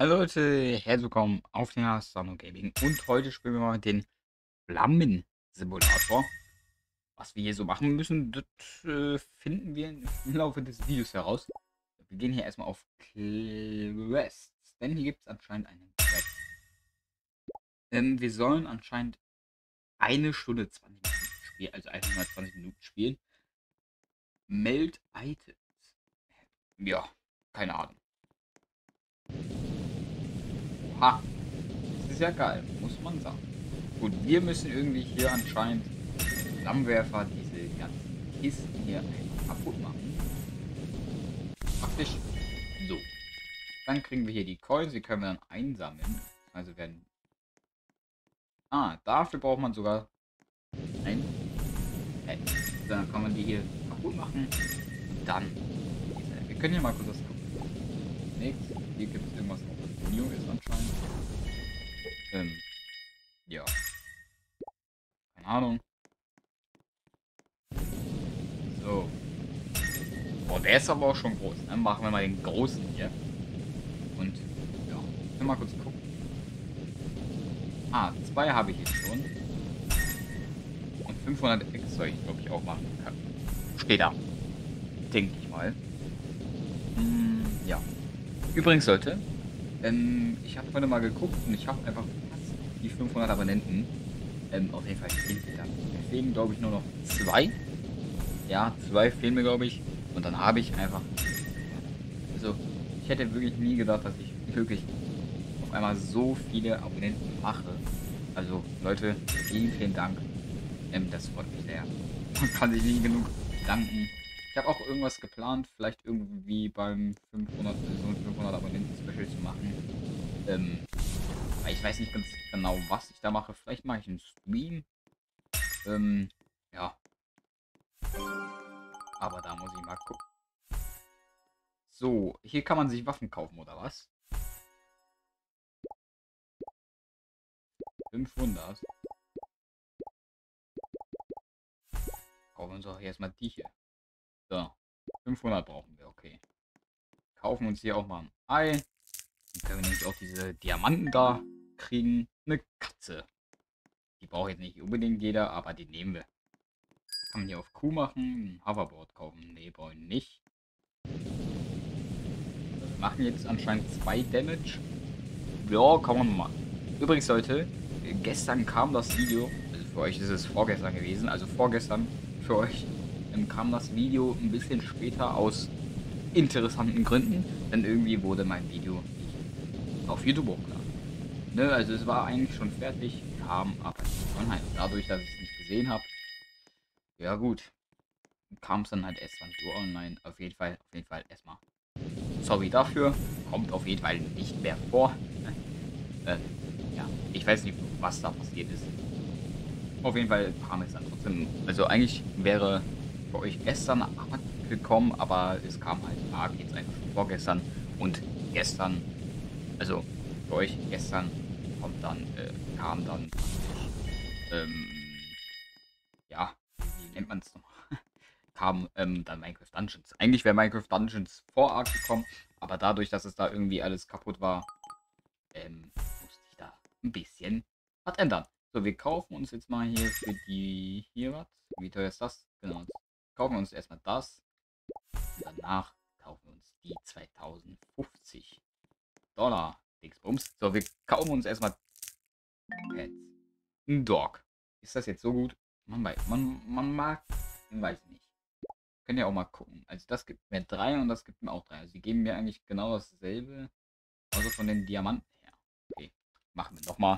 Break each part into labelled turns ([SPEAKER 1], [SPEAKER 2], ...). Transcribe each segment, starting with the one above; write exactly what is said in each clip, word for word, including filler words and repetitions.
[SPEAKER 1] Hallo Leute, herzlich willkommen auf den Sano Gaming und heute spielen wir mal den Flammen-Simulator. Was wir hier so machen müssen, das äh, finden wir im Laufe des Videos heraus. Wir gehen hier erstmal auf Quests, denn hier gibt es anscheinend einen Quest. Ähm, wir sollen anscheinend eine Stunde zwanzig Minuten spielen, also hundertzwanzig Minuten spielen. Meld Items. Ja, keine Ahnung. Oha, das ist ja geil, muss man sagen. Gut, wir müssen irgendwie hier anscheinend Flammenwerfer diese ganzen Kisten hier einfach kaputt machen. Praktisch so. Dann kriegen wir hier die Coins, die können wir dann einsammeln. Also werden. Ah, dafür braucht man sogar ein Pad. Dann kann man die hier kaputt machen. Und dann. Wir können hier mal kurz das gucken. Nichts. Hier gibt es irgendwas, was new ist anscheinend. Ähm, ja. Keine Ahnung. So. Boah, der ist aber auch schon groß. Dann machen wir mal den großen hier. Und ja, ich will mal kurz gucken. Ah, zwei habe ich jetzt schon. Und fünfhundert X soll ich, glaube ich, auch machen können. Steht da. Denke ich mal. Hm, ja. Übrigens, Leute, ähm, ich habe heute mal geguckt und ich habe einfach fast die fünfhundert Abonnenten. Ähm, auf jeden Fall fehlen mir dann. Mir fehlen, glaube ich, nur noch zwei. Ja, zwei fehlen mir, glaube ich. Und dann habe ich einfach. Also, ich hätte wirklich nie gedacht, dass ich wirklich auf einmal so viele Abonnenten mache. Also Leute, vielen, vielen Dank. Ähm, das freut mich sehr. Man kann sich nie genug danken. Ich habe auch irgendwas geplant, vielleicht irgendwie beim fünfhundert, so ein fünfhundert Abonnenten Special zu machen. Ähm, aber ich weiß nicht ganz genau, was ich da mache. Vielleicht mache ich einen Stream. Ähm, ja. Aber da muss ich mal gucken. So, hier kann man sich Waffen kaufen, oder was? fünfhundert. Kaufen wir uns auch erstmal die hier. So, fünfhundert brauchen wir, okay. Kaufen uns hier auch mal ein Ei. Dann können wir nämlich auch diese Diamanten da kriegen. Eine Katze. Die braucht jetzt nicht unbedingt jeder, aber die nehmen wir. Kann man hier auf Q machen. Ein Hoverboard kaufen. Nee, brauche ich nicht. Wir machen jetzt anscheinend zwei Damage. Ja, kann man machen. Übrigens, Leute, gestern kam das Video, also für euch ist es vorgestern gewesen, also vorgestern für euch ähm, kam das Video ein bisschen später aus interessanten Gründen, denn irgendwie wurde mein Video nicht auf YouTube hochgeladen. Ne, also es war eigentlich schon fertig, kam aber nicht online. Dadurch, dass ich es nicht gesehen habe, ja gut, kam es dann halt erst zwanzig Uhr online. Auf jeden Fall, auf jeden Fall erstmal. Sorry dafür, kommt auf jeden Fall nicht mehr vor. äh, ja, ich weiß nicht, was da passiert ist. Auf jeden Fall kam es dann trotzdem. Also eigentlich wäre für euch gestern Arc gekommen, aber es kam halt Arc jetzt einfach schon vorgestern und gestern, also für euch gestern kommt dann, äh, kam dann, ähm, ja, wie nennt man es nochmal? kam ähm, dann Minecraft Dungeons. Eigentlich wäre Minecraft Dungeons vor Arc gekommen, aber dadurch, dass es da irgendwie alles kaputt war, ähm, musste ich da ein bisschen was ändern. So, wir kaufen uns jetzt mal hier für die hier was. Wie teuer ist das? Genau. Kaufen wir uns erstmal das. Und danach kaufen wir uns die zweitausendfünfzig Dollar. Dingsbums. So, wir kaufen uns erstmal Pets. Ein Dog. Ist das jetzt so gut? Man weiß, man, man mag, weiß nicht. Können ja auch mal gucken. Also das gibt mir drei und das gibt mir auch drei. Also die geben mir eigentlich genau dasselbe. Also von den Diamanten her. Okay. Machen wir nochmal.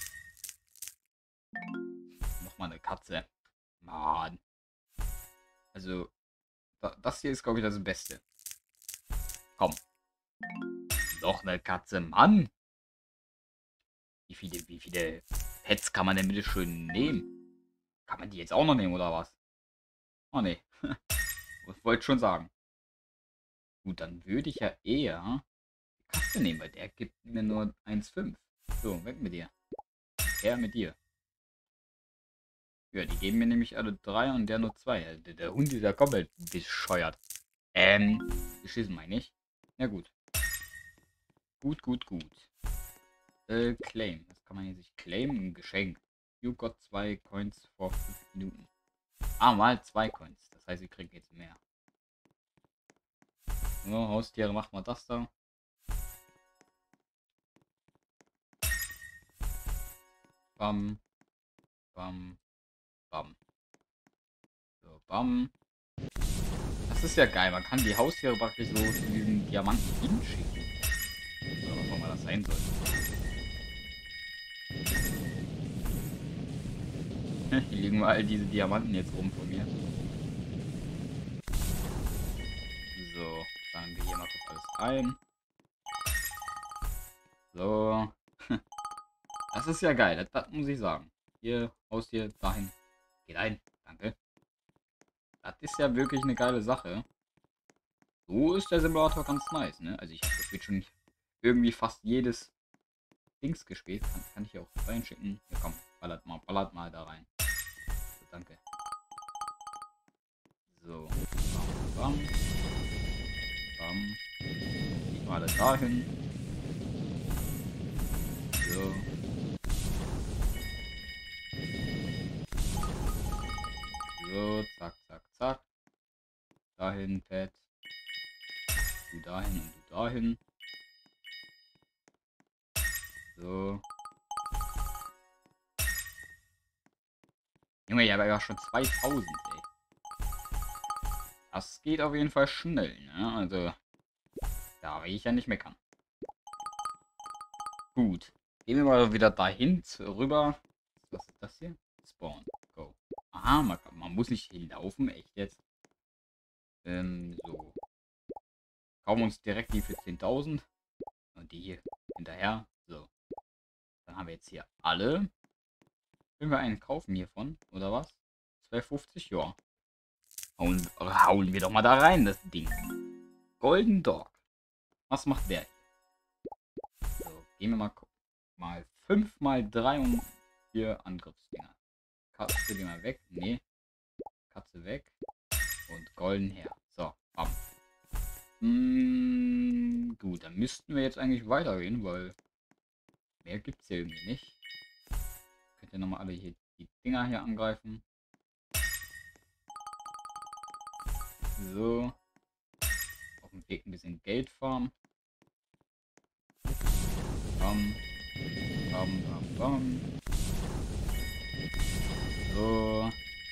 [SPEAKER 1] Nochmal eine Katze. Mann. Also, da, das hier ist, glaube ich, das Beste. Komm. Noch eine Katze. Mann. Wie viele, wie viele Pets kann man denn bitte schön nehmen? Kann man die jetzt auch noch nehmen, oder was? Oh, nee. Ich wollte schon sagen. Gut, dann würde ich ja eher die Katze nehmen, weil der gibt mir nur eins Komma fünf. So, weg mit dir. Er mit dir. Ja, die geben mir nämlich alle drei und der nur zwei. Der, der Hund ist ja komplett bescheuert. Ähm, geschissen meine ich. Ja gut. Gut, gut, gut. Äh, Claim. Das kann man hier sich claimen. Ein Geschenk. You got zwei Coins vor fünf Minuten. Ah, mal zwei Coins. Das heißt, wir kriegen jetzt mehr. So, Haustiere, macht mal das da. Bam. Bam. Bam. So, bam. Das ist ja geil. Man kann die Haustiere praktisch so zu diesen Diamanten hinschicken. Oder was auch immer das sein soll. Hier liegen mal all diese Diamanten jetzt rum von mir. So, sagen wir hier mal kurz alles ein. So. Das ist ja geil, das, das muss ich sagen. Hier, Haustier, dahin. Geht ein. Danke. Das ist ja wirklich eine geile Sache. So ist der Simulator ganz nice, ne? Also ich habe das schon irgendwie fast jedes Dings gespielt. Kann, kann ich hier auch reinschicken. Ja komm, ballert mal, ballert mal da rein. So, danke. So. Bam, bam. Bam. Geht mal alle dahin. So. So, zack, zack, zack. Dahin, Pet. Du dahin und du dahin. So. Junge, ich habe ja schon zweitausend, ey. Das geht auf jeden Fall schnell, ne? Also, da will ich ja nicht meckern. Gut. Gehen wir mal wieder dahin, rüber. Was ist das hier? Spawn. Go. Aha, man, man muss nicht hinlaufen, echt jetzt. Ähm, so. Kaufen uns direkt die für zehntausend. Und die hier hinterher. So. Dann haben wir jetzt hier alle. Können wir einen kaufen hiervon, oder was? zwei fünfzig, ja. Hauen, hauen wir doch mal da rein, das Ding. Golden Dog. Was macht der hier? So, gehen wir mal gucken. Mal fünf mal drei und vier Angriffsdinger. Katze, geh mal weg. Nee. Katze weg. Und golden her. So, bam. Hm, gut, dann müssten wir jetzt eigentlich weitergehen, weil mehr gibt es hier irgendwie nicht. Könnt ihr nochmal alle hier die Dinger hier angreifen. So. Auf dem Weg ein bisschen Geld farmen. Bam. Bam, bam, bam. So.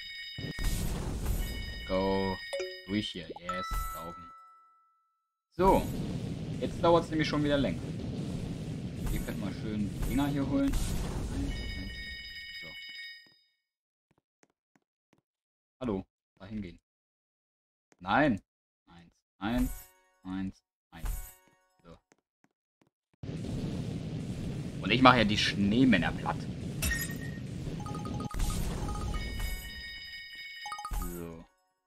[SPEAKER 1] Go. Durch hier. Yes. Kaufen. So. Jetzt dauert es nämlich schon wieder länger. Ihr könnt mal schön die Dinger hier holen. So. Hallo. Dahin gehen. Nein. Eins. Eins. Eins. Eins. So. Und ich mache ja die Schneemänner platt. So.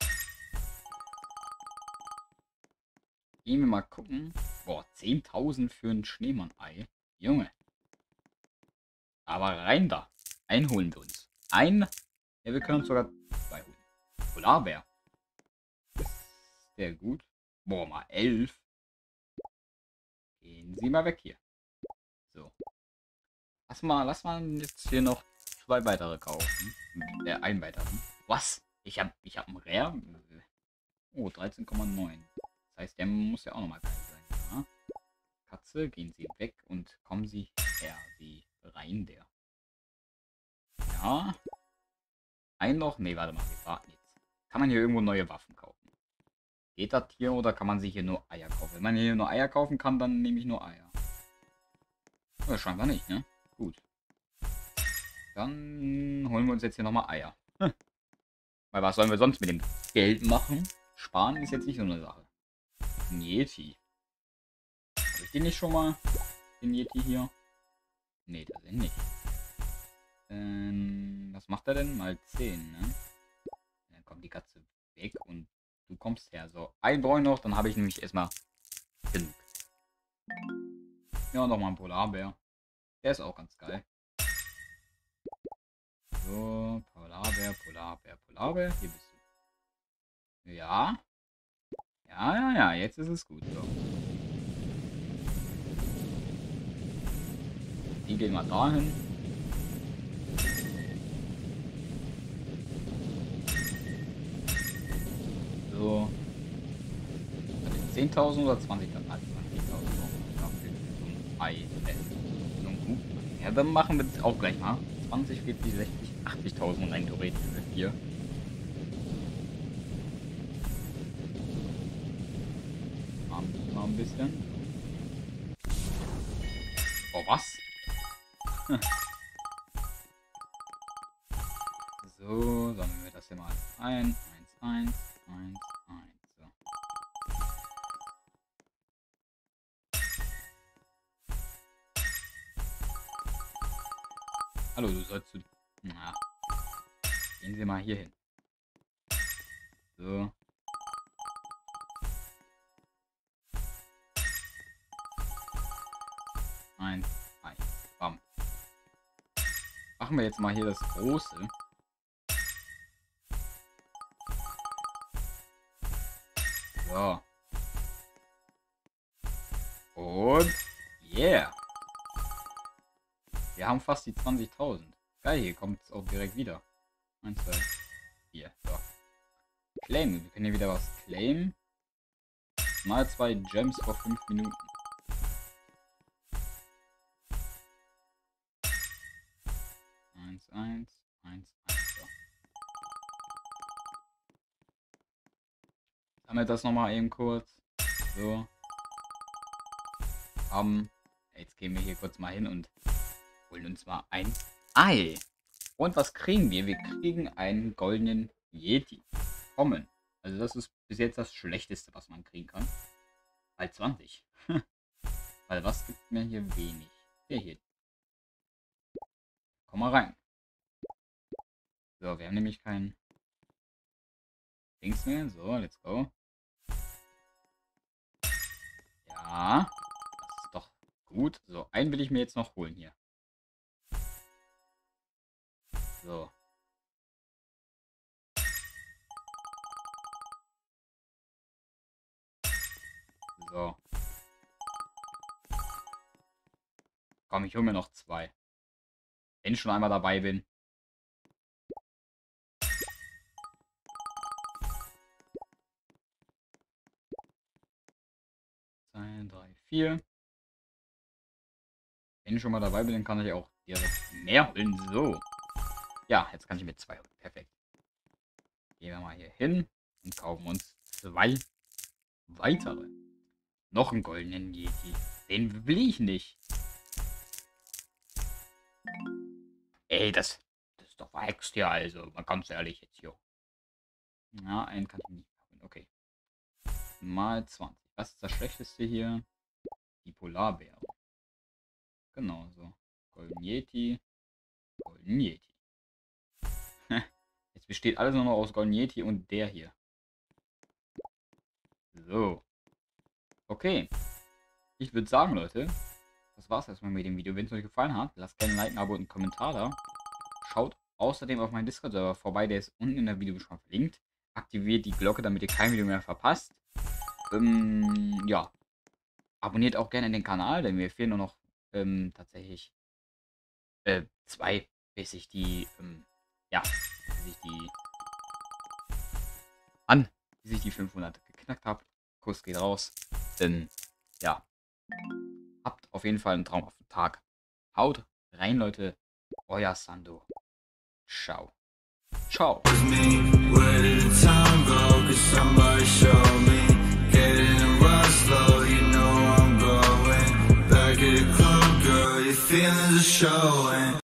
[SPEAKER 1] Gehen wir mal gucken. Boah, zehntausend für ein Schneemann-Ei. Junge. Aber rein da. Einholen wir uns. Ein. Ja, wir können uns sogar zwei holen. Polarbär. Ist der gut? Boah, mal elf. Gehen Sie mal weg hier. So. Lass mal, lass mal jetzt hier noch zwei weitere kaufen. Der äh, ein weiteren. Was? Ich hab, ich hab einen Rare. Oh, dreizehn Komma neun. Das heißt, der muss ja auch nochmal geil sein. Ja? Katze, gehen Sie weg und kommen Sie her. Sie rein der. Ja. Ein noch? Ne, warte mal, wir warten jetzt. Kann man hier irgendwo neue Waffen kaufen? Geht das hier oder kann man sich hier nur Eier kaufen? Wenn man hier nur Eier kaufen kann, dann nehme ich nur Eier. Ja, scheinbar nicht, ne? Gut. Dann holen wir uns jetzt hier nochmal Eier. Hm. Weil was sollen wir sonst mit dem Geld machen? Sparen ist jetzt nicht so eine Sache. Ein Yeti. Habe ich den nicht schon mal? Den Yeti hier? Ne, das sind nicht. Ähm, was macht er denn? Mal zehn, ne? Dann kommt die Katze weg und du kommst her. So, ein brauche ich noch, dann habe ich nämlich erstmal genug. Ja, nochmal ein Polarbär. Der ist auch ganz geil. So, Polarbär, Polarbär, Polarbär. Hier bist du. Ja. Ja, ja, ja, jetzt ist es gut. So. Die gehen mal dahin. So. zehntausend oder zwanzigtausend? zwanzigtausend. Ja, dann machen wir das auch gleich mal. zwanzig, vierzig, sechzig, achtzigtausend rein theoretisch für vier. Machen wir mal ein bisschen. Oh, was? So, sammeln wir das hier mal ein. eins, eins, eins, eins. So. Hallo, du sollst zu... Na. Gehen Sie mal hier hin. So. Eins, eins. Bam. Machen wir jetzt mal hier das große. So. Und yeah. Wir haben fast die zwanzigtausend. Geil, hier kommt es auch direkt wieder. eins, zwei, vier. So. Claim. Wir können hier wieder was claimen. Mal zwei Gems vor fünf Minuten. eins, eins, eins, eins. So. Sammelt das nochmal eben kurz. So. Um, jetzt gehen wir hier kurz mal hin und holen uns mal ein Ei. Und was kriegen wir? Wir kriegen einen goldenen Yeti. Kommen. Also das ist bis jetzt das Schlechteste, was man kriegen kann. Bei zwanzig. Weil was gibt mir hier wenig? Der hier. Komm mal rein. So, wir haben nämlich kein Dings mehr. So, let's go. Ja. Das ist doch gut. So, einen will ich mir jetzt noch holen hier. So. So. Komm, ich hole mir noch zwei. Wenn ich schon einmal dabei bin. zwei, drei, vier. Wenn ich schon mal dabei bin, dann kann ich auch direkt mehr holen. So. Ja, jetzt kann ich mit zwei holen. Perfekt. Gehen wir mal hier hin und kaufen uns zwei weitere. Noch einen goldenen Yeti. Den will ich nicht. Ey, das, das ist doch verhext hier, also. Mal ganz ehrlich jetzt hier. Ja, einen kann ich nicht haben. Okay. Mal zwanzig. Was ist das Schlechteste hier? Die Polarbeere. Genau so. Golden Yeti. Golden Yeti. Jetzt besteht alles nur noch aus Golden Yeti und der hier. So. Okay. Ich würde sagen, Leute, das war's erstmal mit dem Video. Wenn es euch gefallen hat, lasst gerne ein Like, ein Abo und einen Kommentar da. Schaut außerdem auf meinen Discord-Server vorbei, der ist unten in der Videobeschreibung verlinkt. Aktiviert die Glocke, damit ihr kein Video mehr verpasst. Ähm, ja. Abonniert auch gerne den Kanal, denn mir fehlen nur noch ähm, tatsächlich äh, zwei, bis ich die, ähm, ja, bis ich die an, bis ich die fünfhundert geknackt habe. Kuss geht raus. Denn, ja, habt auf jeden Fall einen traumhaften Tag. Haut rein, Leute. Euer Sando. Ciao. Ciao. Feeling the show.